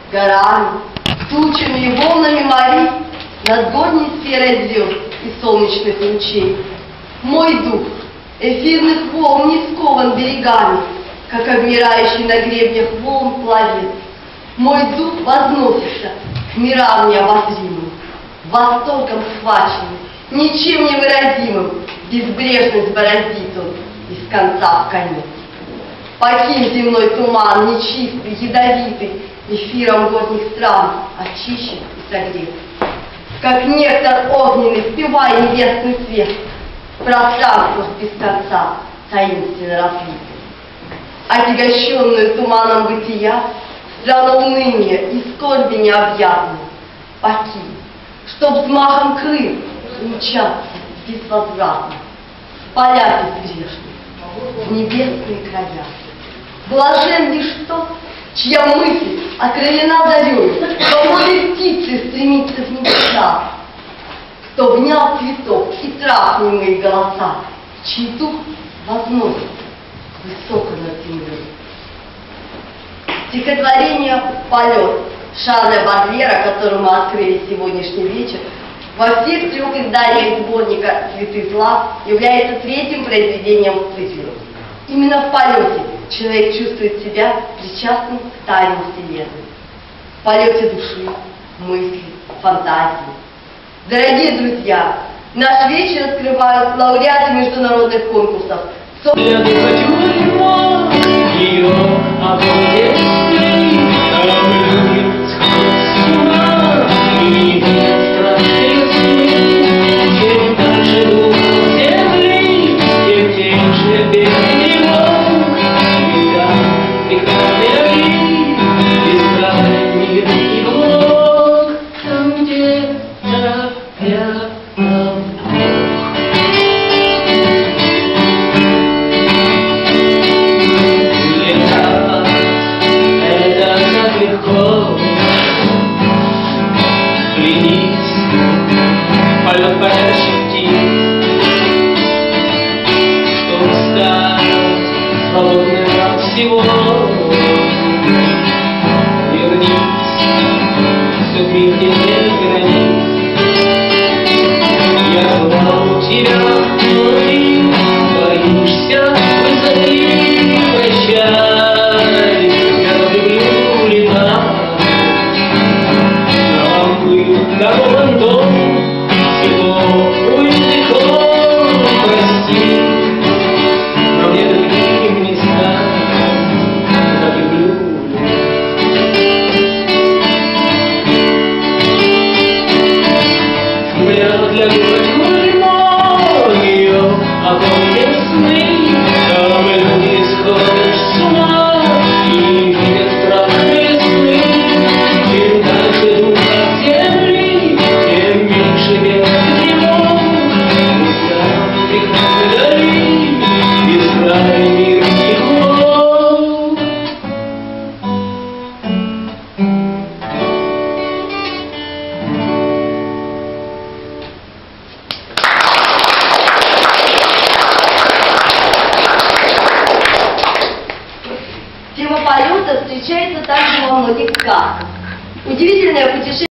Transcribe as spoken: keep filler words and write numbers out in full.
горами, тучами и волнами морей, над горней сферой звезд и солнечных лучей. Мой дух эфирных волн не скован берегами, как обмирающий на гребнях волн пловец. Мой дух возносится к мирам необозримым, восторгом схваченным, ничем невыразимым, безбрежность бороздит он из конца в конец. Покинь земной туман, нечистый, ядовитый, эфиром горних стран очищен и согрет. Как нектар огненный, впивай небесный свет, в пространствах без конца таинственно разлит. Отягощенную туманом бытия, страну уныния и скорби необъятную, покинь, чтоб взмахом крыл умчаться безвозвратно в поля безбрежные, в небесные края. Блажен лишь тот, чья мысль окрылена зарей, свободой птицы стремится в небеса, кто внял цветов и трав немые голоса, чей дух возносит высоко над землей. Стихотворение «Полет» Шарля Бадлера, которое мы открыли сегодняшний вечер, во всех трех изданиях сборника «Цветы зла» является третьим произведением в цикле. Именно в полете человек чувствует себя причастным к тайне Вселенной. В полете души, мысли, фантазии. Дорогие друзья, наш вечер открывают лауреаты международных конкурсов. Полет парящих птиц, чтоб стать свободным от всего. Вернись, все мир, где нет границ. Я звал тебя, но ты боишься высоты. Прощай, я люблю летать. Нам был дарован дом, ой, легко, прости, но мне другим местам, как люблю. Гулял для города мою, а помнишь сны, там люди сходишь с ума, и видят страшные сны. Чем дальше дух от земли, тем меньше век. Тема полета встречается также во многих сказках. Удивительное путешествие